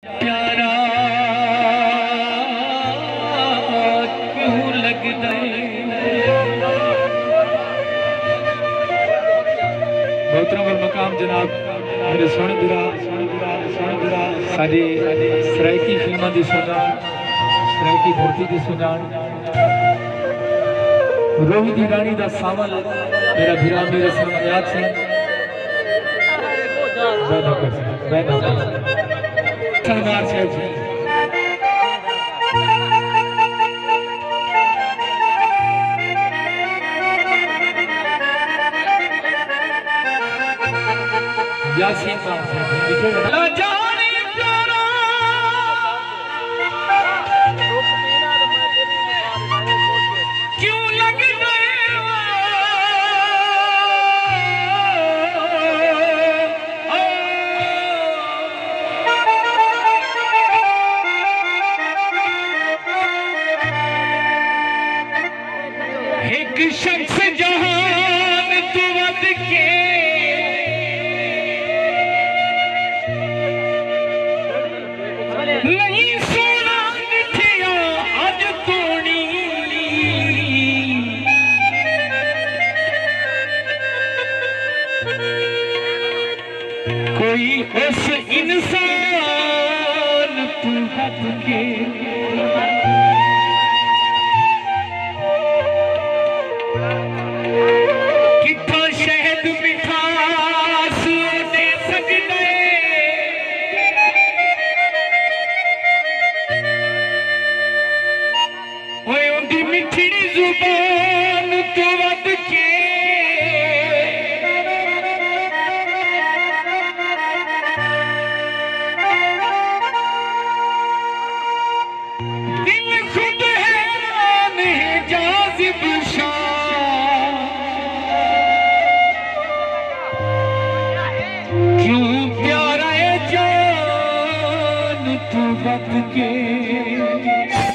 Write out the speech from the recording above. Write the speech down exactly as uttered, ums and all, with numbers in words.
प्यारा क्यों लगदा है। मोहतरम और मकाम जनाब मेरे सोने दिरा सोने दिरा साडी सरायकी फिल्मां दी सुजान सरायकी धरती दी सुजान रोही दी रानी दा सावल मेरा भिरा मेरे सामने याद से बैठा कर बैठा कर सरदार साहब जी यासीन खान साहब क्यों लग एक शख्स जहान तू वद के नहीं सोना मिठिया अज तोड़ी कोई उस इंसान तू वद के मिठड़ी जुबान तो वद के दिल खुद हैरान है जाज़िब शाह क्यों प्यारा है जान तू वद के।